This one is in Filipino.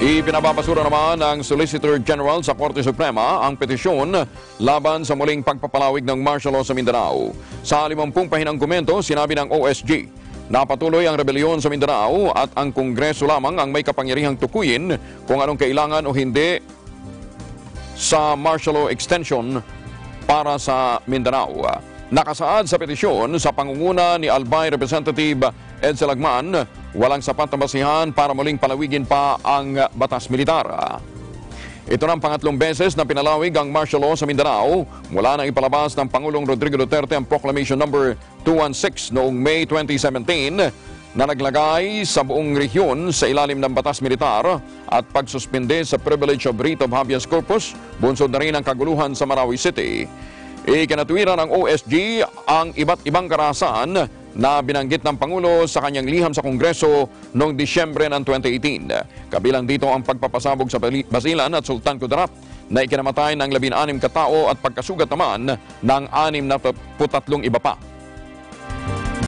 Ipinababasura naman ng Solicitor General sa Korte Suprema ang petisyon laban sa muling pagpapalawig ng martial law sa Mindanao. Sa 50 pahinang komento, sinabi ng OSG na patuloy ang rebelyon sa Mindanao at ang Kongreso lamang ang may kapangyarihang tukuyin kung anong kailangan o hindi sa martial law extension para sa Mindanao. Nakasaad sa petisyon sa pangunguna ni Albay Representative Ed Salagman, walang sapat na basihan para muling palawigin pa ang batas militar. Ito na ang pangatlong beses na pinalawig ang martial law sa Mindanao mula nang ipalabas ng Pangulong Rodrigo Duterte ang Proclamation No. 216 noong May 2017 na naglagay sa buong rehiyon sa ilalim ng batas militar at pagsuspinde sa privilege of writ of habeas corpus, bunsod na rin ang kaguluhan sa Marawi City. Ikinatuwiran ng OSG ang iba't ibang karahasan na binanggit ng Pangulo sa kanyang liham sa Kongreso noong Disyembre ng 2018. Kabilang dito ang pagpapasabog sa Basilan at Sultan Kudarat na ikinamatay ng 16 katao at pagkasugat naman ng 63 iba pa.